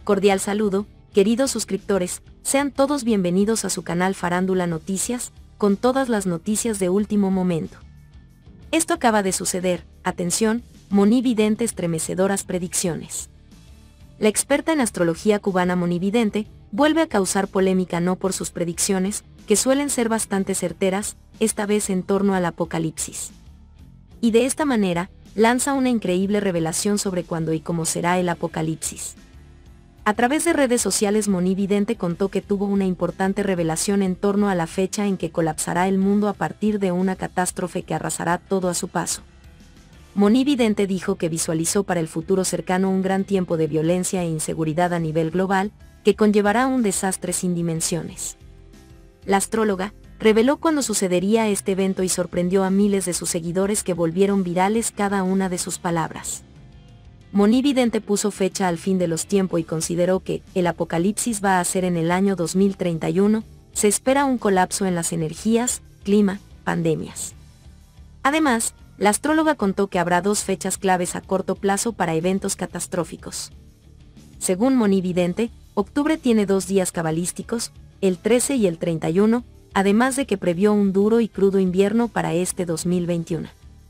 Cordial saludo, queridos suscriptores, sean todos bienvenidos a su canal Farándula Noticias, con todas las noticias de último momento. Esto acaba de suceder, atención, Moni Vidente estremecedoras predicciones. La experta en astrología cubana Moni Vidente vuelve a causar polémica no por sus predicciones, que suelen ser bastante certeras, esta vez en torno al apocalipsis. Y de esta manera, lanza una increíble revelación sobre cuándo y cómo será el apocalipsis. A través de redes sociales Moni Vidente contó que tuvo una importante revelación en torno a la fecha en que colapsará el mundo a partir de una catástrofe que arrasará todo a su paso. Moni Vidente dijo que visualizó para el futuro cercano un gran tiempo de violencia e inseguridad a nivel global, que conllevará un desastre sin dimensiones. La astróloga reveló cuándo sucedería este evento y sorprendió a miles de sus seguidores que volvieron virales cada una de sus palabras. Moni Vidente puso fecha al fin de los tiempos y consideró que el apocalipsis va a ser en el año 2031, se espera un colapso en las energías, clima, pandemias. Además, la astróloga contó que habrá dos fechas claves a corto plazo para eventos catastróficos. Según Moni Vidente, octubre tiene 2 días cabalísticos, el 13 y el 31, además de que previó un duro y crudo invierno para este 2021.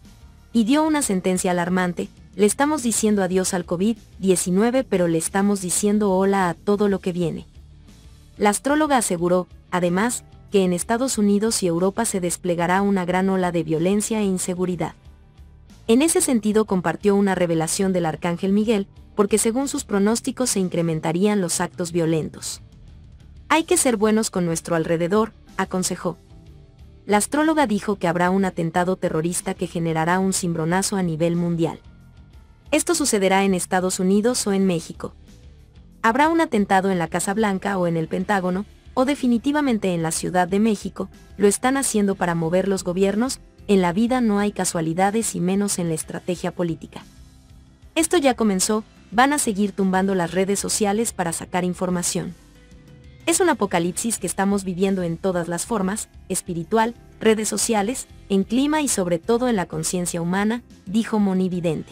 Y dio una sentencia alarmante: le estamos diciendo adiós al COVID-19, pero le estamos diciendo hola a todo lo que viene. La astróloga aseguró, además, que en Estados Unidos y Europa se desplegará una gran ola de violencia e inseguridad. En ese sentido compartió una revelación del arcángel Miguel, porque según sus pronósticos se incrementarían los actos violentos. Hay que ser buenos con nuestro alrededor, aconsejó. La astróloga dijo que habrá un atentado terrorista que generará un cimbronazo a nivel mundial. Esto sucederá en Estados Unidos o en México. Habrá un atentado en la Casa Blanca o en el Pentágono, o definitivamente en la Ciudad de México, lo están haciendo para mover los gobiernos, en la vida no hay casualidades y menos en la estrategia política. Esto ya comenzó, van a seguir tumbando las redes sociales para sacar información. Es un apocalipsis que estamos viviendo en todas las formas, espiritual, redes sociales, en clima y sobre todo en la conciencia humana, dijo Moni Vidente.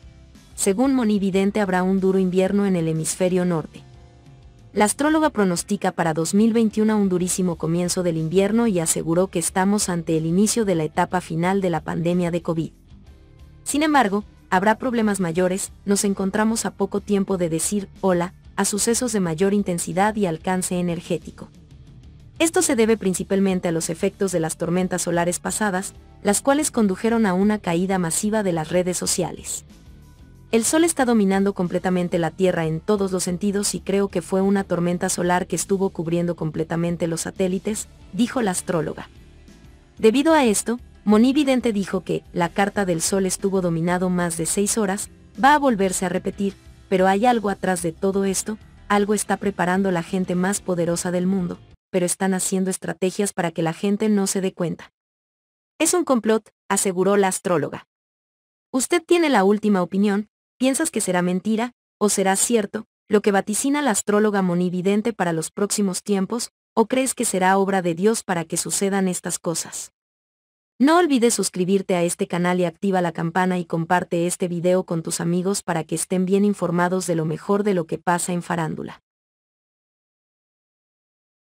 Según Moni Vidente habrá un duro invierno en el hemisferio norte. La astróloga pronostica para 2021 un durísimo comienzo del invierno y aseguró que estamos ante el inicio de la etapa final de la pandemia de COVID. Sin embargo, habrá problemas mayores, nos encontramos a poco tiempo de decir hola a sucesos de mayor intensidad y alcance energético. Esto se debe principalmente a los efectos de las tormentas solares pasadas, las cuales condujeron a una caída masiva de las redes sociales. El Sol está dominando completamente la Tierra en todos los sentidos y creo que fue una tormenta solar que estuvo cubriendo completamente los satélites, dijo la astróloga. Debido a esto, Moni Vidente dijo que la carta del Sol estuvo dominado más de 6 horas, va a volverse a repetir, pero hay algo atrás de todo esto, algo está preparando la gente más poderosa del mundo, pero están haciendo estrategias para que la gente no se dé cuenta. Es un complot, aseguró la astróloga. Usted tiene la última opinión. ¿Piensas que será mentira, o será cierto, lo que vaticina la astróloga Moni Vidente para los próximos tiempos, o crees que será obra de Dios para que sucedan estas cosas? No olvides suscribirte a este canal y activa la campana y comparte este video con tus amigos para que estén bien informados de lo mejor de lo que pasa en farándula.